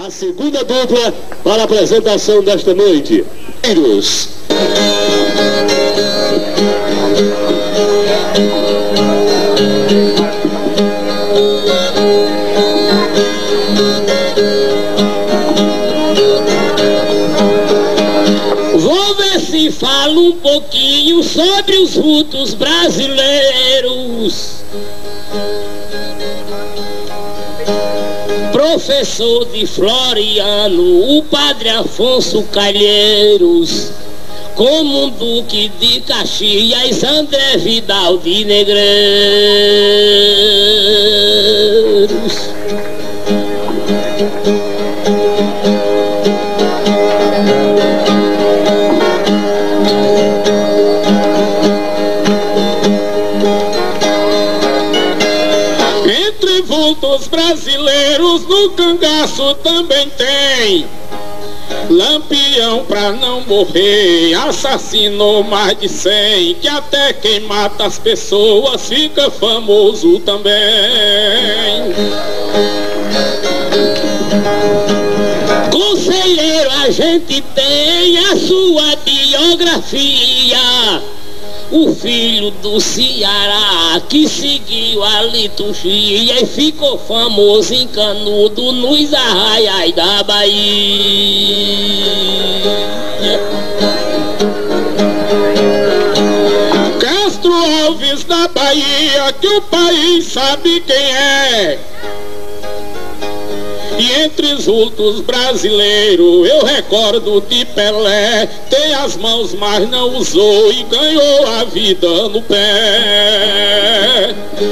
A segunda dupla para a apresentação desta noite. Vou ver se falo um pouquinho sobre os vultos brasileiros. Professor de Floriano, o padre Afonso Calheiros, como um duque de Caxias, André Vidal de Negreiros. Entre vultos brasileiros, no cangaço também tem Lampião pra não morrer, assassinou mais de 100, que até quem mata as pessoas fica famoso também. Conselheiro, a gente tem a sua biografia. O filho do Ceará que seguiu a liturgia e ficou famoso em Canudo, nos arraiais da Bahia. Castro Alves da Bahia, que o país sabe quem é. E entre os vultos brasileiros eu recordo de Pelé, tem as mãos mas não usou e ganhou a vida no pé.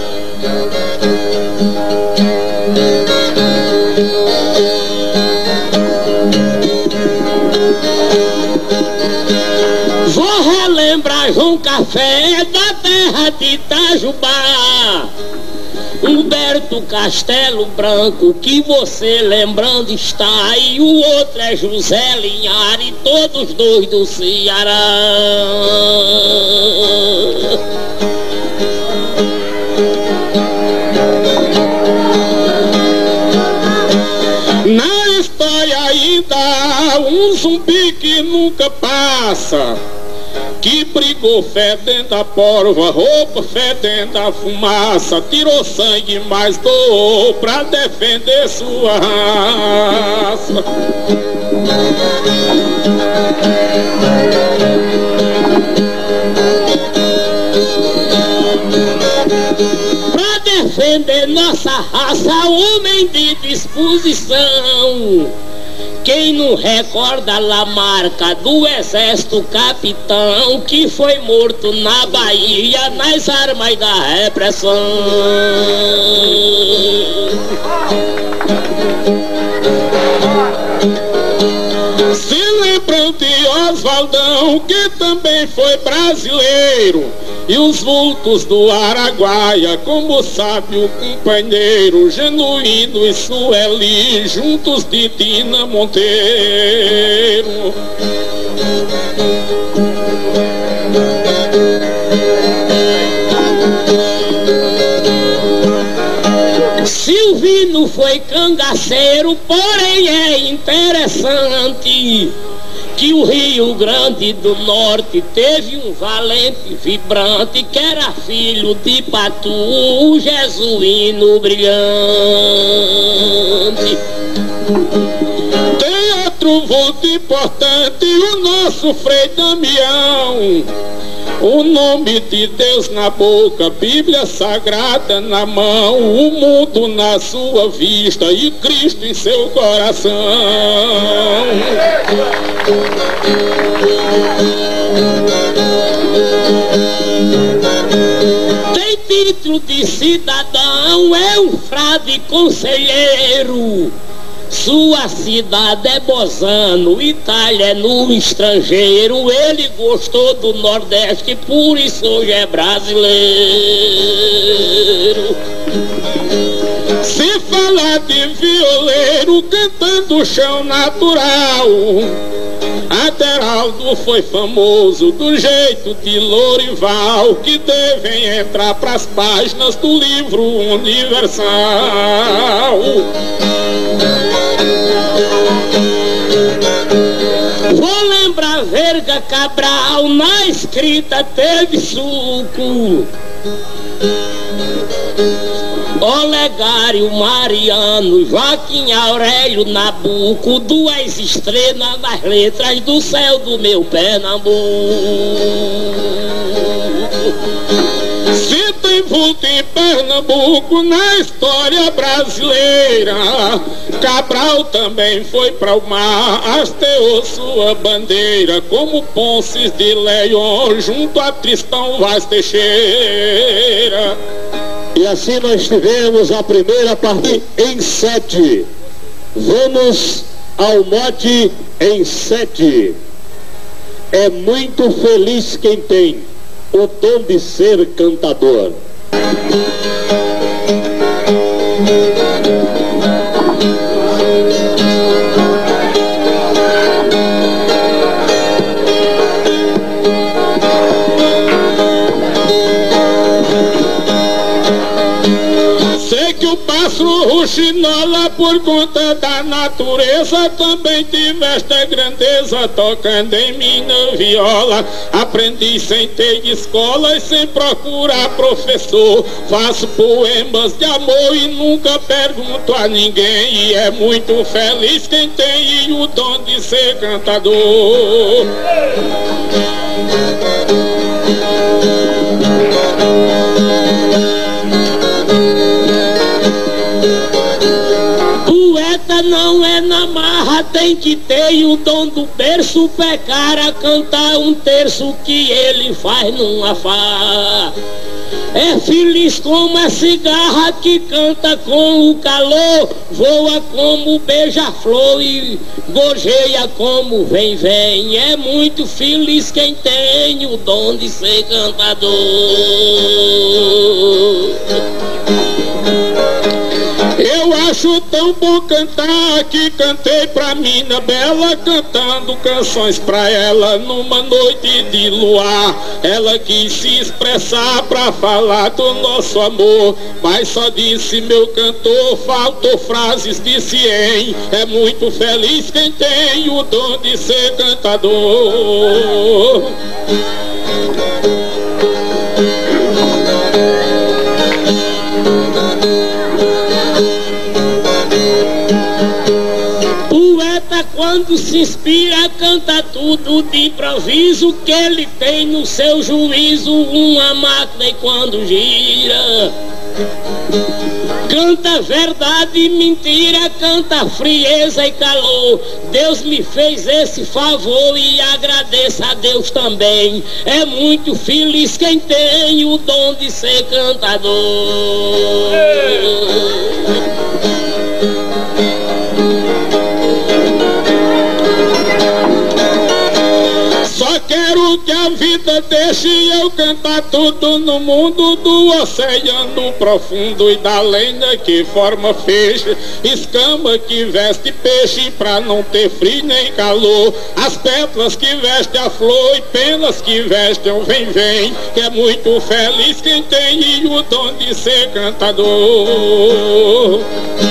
Vou relembrar João Café da terra de Itajubá, Humberto Castelo Branco, que você lembrando está, e o outro é José Linhares, todos dois do Ceará. Na história ainda há um zumbi que nunca passa, que brigou fedendo a porva, roupa fedendo a fumaça, tirou sangue, mas doou pra defender sua raça. Pra defender nossa raça, homem de disposição. Quem não recorda a marca do exército capitão que foi morto na Bahia nas armas da repressão? Se lembram de Oswaldão, que também foi brasileiro, e os vultos do Araguaia, como sabe o companheiro Genuíno e Sueli, juntos de Dina Monteiro. Silvino foi cangaceiro, porém é interessante que o Rio Grande do Norte teve um valente vibrante que era filho de Patu, o Jesuíno Brilhante. Tem outro vulto importante, o nosso Frei Damião. O nome de Deus na boca, Bíblia Sagrada na mão, o mundo na sua vista e Cristo em seu coração. Tem título de cidadão, é um frade conselheiro. Sua cidade é Bozano, Itália é no estrangeiro. Ele gostou do Nordeste, por isso hoje é brasileiro. Se falar de violeiro cantando o chão natural, Aderaldo foi famoso do jeito de Lorival, que devem entrar pras páginas do livro universal. Verga Cabral na escrita teve suco. Olegário, Mariano, Joaquim Aurélio, Nabuco, duas estrelas nas letras do céu do meu Pernambuco. Se tem vulto em Pernambuco na história brasileira, Cabral também foi para o mar, hasteou sua bandeira, como Ponces de León junto a Tristão Vaz Teixeira. E assim nós tivemos a primeira partida em 7. Vamos ao mote em 7. É muito feliz quem tem o dom de ser cantador. O pássaro ruxinola por conta da natureza também tiveste a grandeza tocando em minha viola. Aprendi sem ter escola e sem procurar professor. Faço poemas de amor e nunca pergunto a ninguém. E é muito feliz quem tem o dom de ser cantador. Poeta não é na marra, tem que ter o dom do berço, pecar a cantar um terço que ele faz numa farra. É feliz como a cigarra que canta com o calor, voa como beija-flor e gorjeia como vem. É muito feliz quem tem o dom de ser cantador. Eu acho tão bom cantar que cantei pra mina bela, cantando canções pra ela numa noite de luar. Ela quis se expressar pra falar do nosso amor, mas só disse meu cantor, faltou frases, disse em. É muito feliz quem tem o dom de ser cantador. Quando se inspira, canta tudo de improviso, que ele tem no seu juízo uma máquina e quando gira canta verdade e mentira, canta frieza e calor. Deus me fez esse favor e agradeço a Deus também. É muito feliz quem tem o dom de ser cantador. Só quero que a vida deixe eu cantar tudo no mundo, do oceano profundo e da lenha que forma feixe, escama que veste peixe pra não ter frio nem calor, as pétalas que veste a flor e penas que vestem o vem. Que é muito feliz quem tem o dom de ser cantador.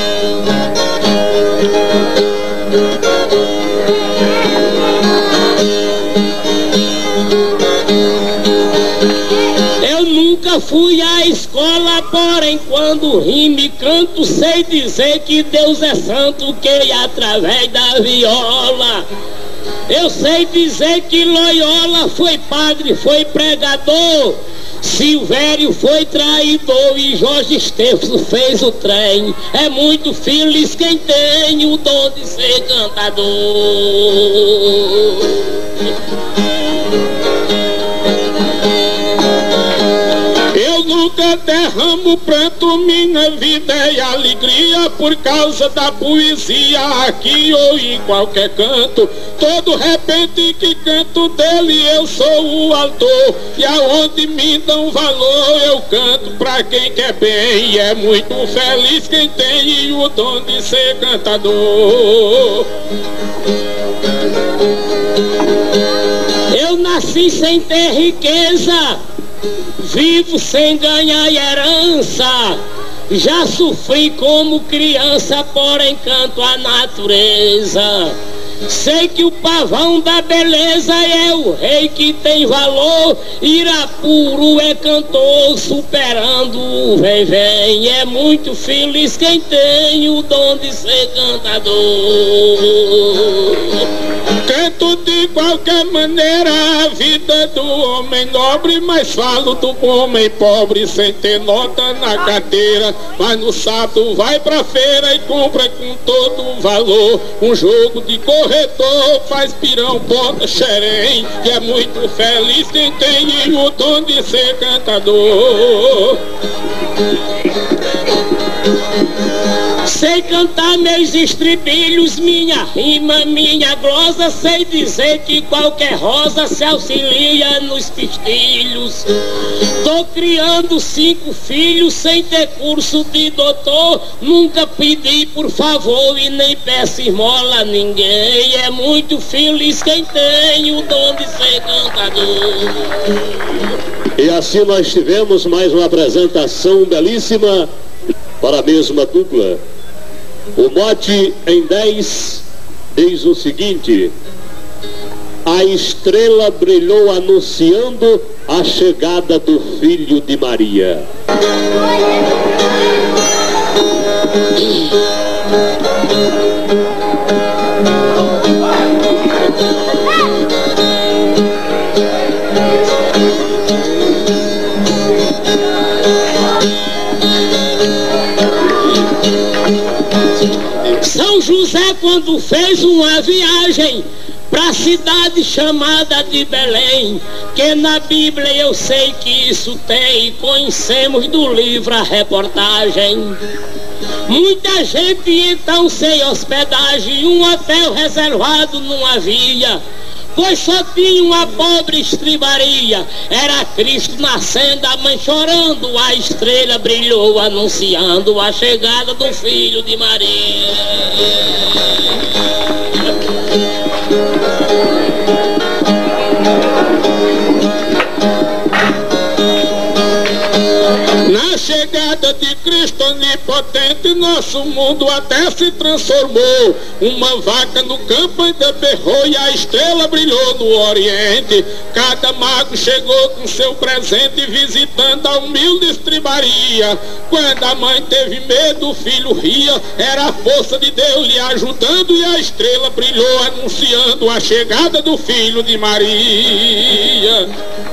Nunca fui à escola, porém quando rimo e canto sei dizer que Deus é santo, que através da viola. Eu sei dizer que Loyola foi padre, foi pregador, Silvério foi traidor e Jorge Estevão fez o trem. É muito feliz quem tem o dom de ser cantador. Eu nunca derramo pranto, minha vida é alegria por causa da poesia, aqui ou em qualquer canto. Todo repente que canto dele eu sou o autor, e aonde me dão valor eu canto pra quem quer bem. E é muito feliz quem tem o dom de ser cantador. Eu nasci sem ter riqueza, vivo sem ganhar herança. Já sofri como criança, porém canto a natureza. Sei que o pavão da beleza é o rei que tem valor. Irapuru é cantor, superando o vem-vem. É muito feliz quem tem o dom de ser cantador. Canto de qualquer maneira a vida do homem nobre, mas falo do homem pobre sem ter nota na carteira. Mas no sábado vai pra feira e compra com todo o valor. Um jogo de corredor faz pirão, bota xerém. E é muito feliz quem tem o dom de ser cantador. Sei cantar meus estribilhos, minha rima, minha glosa. Sei dizer que qualquer rosa se auxilia nos pistilhos. Tô criando 5 filhos sem ter curso de doutor. Nunca pedi por favor e nem peço esmola a ninguém. É muito feliz quem tem o dom de ser cantador. E assim nós tivemos mais uma apresentação belíssima para a mesma dupla. O mote em 10 diz o seguinte: a estrela brilhou anunciando a chegada do filho de Maria. São José, quando fez uma viagem para a cidade chamada de Belém, que na Bíblia eu sei que isso tem, conhecemos do livro a reportagem. Muita gente então sem hospedagem, um hotel reservado não havia, pois só tinha uma pobre estribaria. Era Cristo nascendo, a mãe chorando, a estrela brilhou anunciando a chegada do filho de Maria. Na chegada de Cristo onipotente, nosso mundo até se transformou. Uma vaca no campo ainda berrou e a estrela brilhou no oriente. Cada mago chegou com seu presente, visitando a humilde estribaria. Quando a mãe teve medo, o filho ria. Era a força de Deus lhe ajudando, e a estrela brilhou anunciando a chegada do filho de Maria.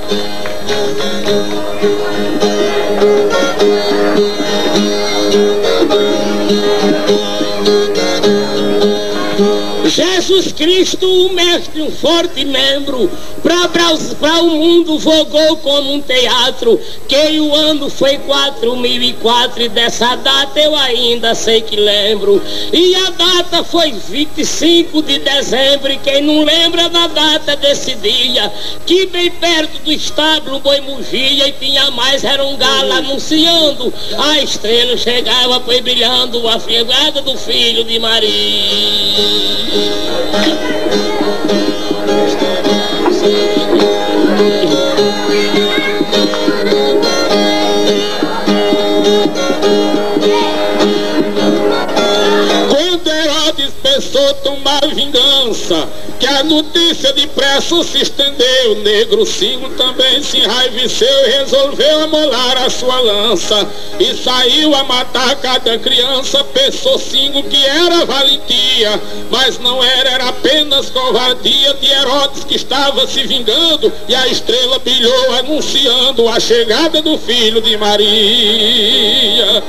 Jesus Cristo, o mestre, um forte membro, para o mundo vogou como um teatro, que o ano foi 4004 e dessa data eu ainda sei que lembro. E a data foi 25 de dezembro, e quem não lembra da data desse dia, que bem perto do estábulo o boi mugia e tinha mais, era um galo anunciando, a estrela chegava foi brilhando, a chegada do filho de Maria. Quando Herodes pensou tomar vingança, que a notícia depressa se estendeu, o negro Singo também se enraiveceu e resolveu amolar a sua lança, e saiu a matar cada criança. Pensou Singo que era valentia, mas não era, era apenas covardia de Herodes, que estava se vingando, e a estrela brilhou anunciando a chegada do filho de Maria.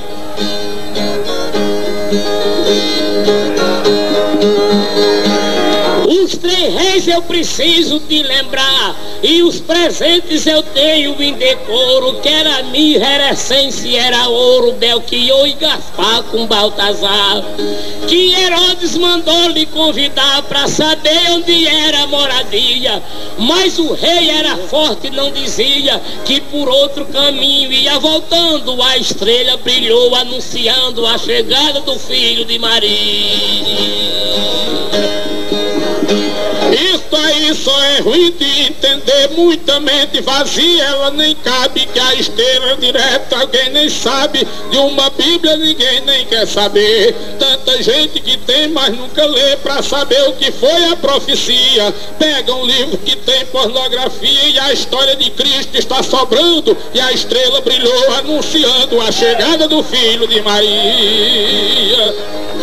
Os 3 reis eu preciso te lembrar, e os presentes eu tenho em decoro, que era mirra, era essência, era ouro, Belchior e Gaspar com Baltazar, que Herodes mandou lhe convidar para saber onde era a moradia, mas o rei era forte e não dizia que por outro caminho ia voltando, a estrela brilhou anunciando a chegada do filho de Maria. Isto aí só é ruim de entender, muita mente vazia, ela nem cabe, que a esteira direta alguém nem sabe, de uma Bíblia ninguém nem quer saber. Tanta gente que tem, mas nunca lê pra saber o que foi a profecia. Pega um livro que tem pornografia e a história de Cristo está sobrando, e a estrela brilhou anunciando a chegada do Filho de Maria.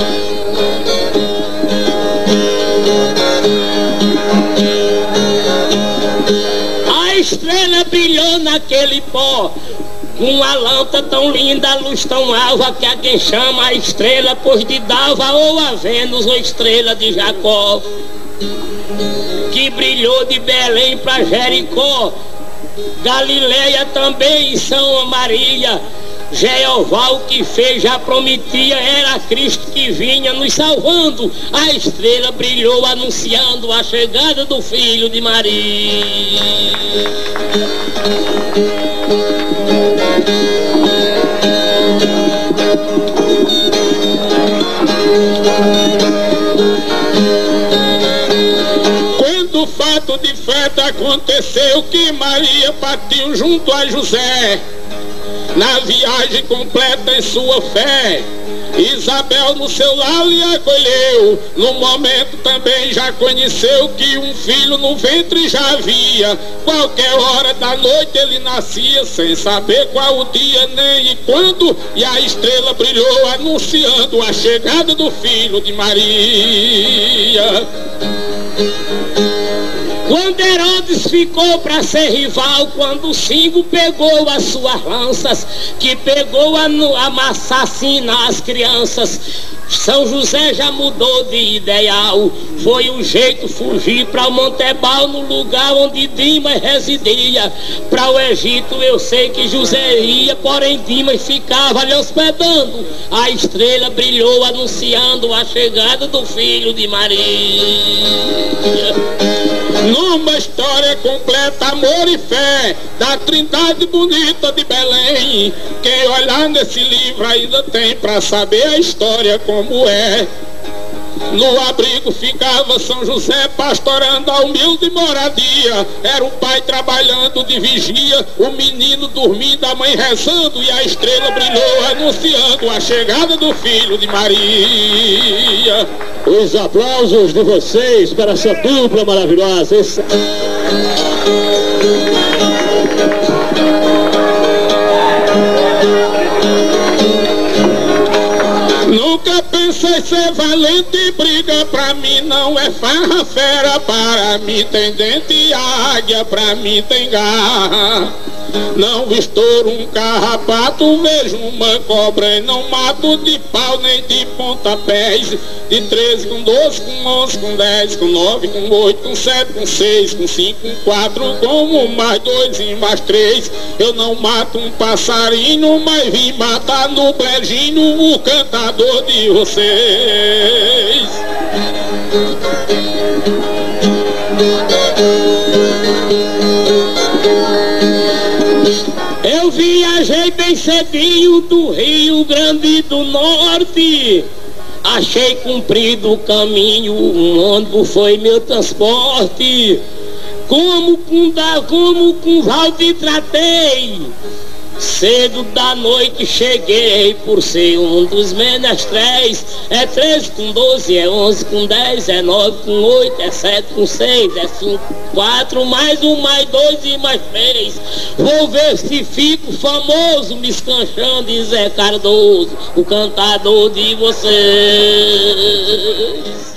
A estrela brilhou naquele pó, com uma lâmpada tão linda, a luz tão alva, que a quem chama a estrela, pois de Dalva, ou a Vênus, ou estrela de Jacó, que brilhou de Belém para Jericó, Galileia também e São Maria. Jeová o que fez já prometia, era Cristo que vinha nos salvando. A estrela brilhou anunciando a chegada do Filho de Maria. Quando o fato de festa aconteceu, que Maria partiu junto a José, na viagem completa em sua fé, Isabel no seu lar lhe acolheu. No momento também já conheceu que um filho no ventre já havia. Qualquer hora da noite ele nascia, sem saber qual o dia nem e quando, e a estrela brilhou anunciando a chegada do Filho de Maria. Quando Herodes ficou para ser rival, quando Singo pegou as suas lanças, que pegou a assassinar as crianças, São José já mudou de ideal. Foi o jeito fugir para o Montebal, no lugar onde Dimas residia. Para o Egito eu sei que José ia, porém Dimas ficava lhe hospedando. A estrela brilhou anunciando a chegada do Filho de Maria. Numa história completa, amor e fé, da Trindade bonita de Belém. Quem olhar nesse livro ainda tem pra saber a história como é. No abrigo ficava São José, pastorando a humilde moradia. Era o pai trabalhando de vigia, o menino dormindo, a mãe rezando, e a estrela brilhou anunciando a chegada do Filho de Maria. Os aplausos de vocês para essa dupla maravilhosa. Nunca pensei ser valente, briga pra mim não é farra, fera para mim tem dente e águia pra mim tem garra. Não estouro um carrapato, vejo uma cobra e não mato de pau nem de pontapés. De 13 com 12, com 11, com 10, com 9, com 8, com 7, com 6, com 5, com 4, com mais 2 e mais 3. Eu não mato um passarinho, mas vim matar no brejinho o cantador de vocês. Eu viajei bem cedinho do Rio Grande do Norte. Achei cumprido o caminho, um ônibus foi meu transporte. Como com Valde tratei, cedo da noite cheguei por ser um dos menestréis. É 13 com 12, é 11 com 10, é 9 com 8, é 7 com 6, é 5 com 4, mais 1, mais 2 e mais 3. Vou ver se fico famoso, me escanchando em Zé Cardoso, o cantador de vocês.